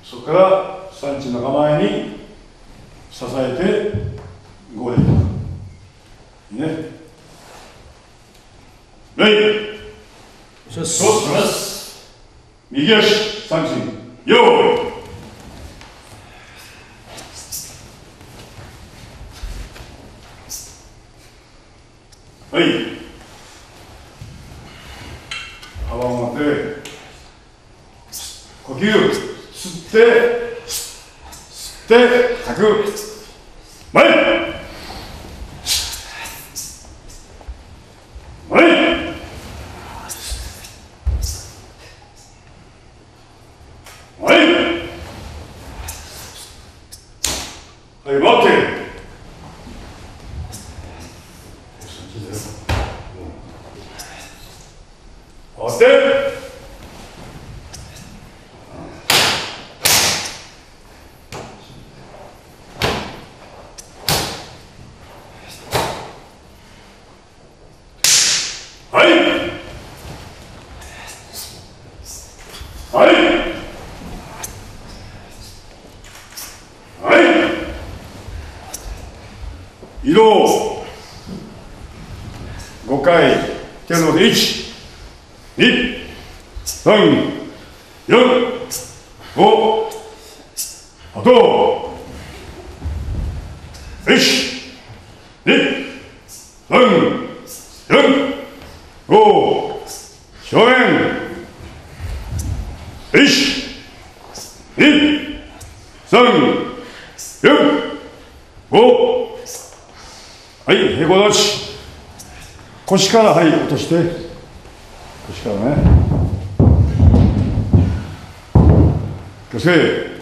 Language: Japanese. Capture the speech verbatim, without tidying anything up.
そこから三地の構えに支えて号でいく。いいね。礼。 そうします。右足三地。よーい。はい。幅を持って、呼吸、吸って、吸って、吐く。前。前。前。はい、待って。押して。はい。はい。はい。移動。ごかい。手のでいち、に、さん、よん、ご、あと、いち、に、さん、よん、ご、正面、いち、に、さん、よん、ご、はい、平行立ち。腰から、はい、落として、腰からね。気をつけ。